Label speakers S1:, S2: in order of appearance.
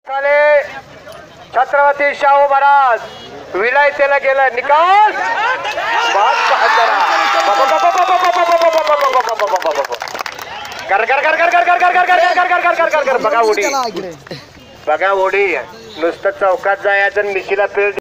S1: छत्रपती शाहू महाराज विलायतेला गेला निकाल बघा उडी नुसतं चौकात जायचं मिशीला पेल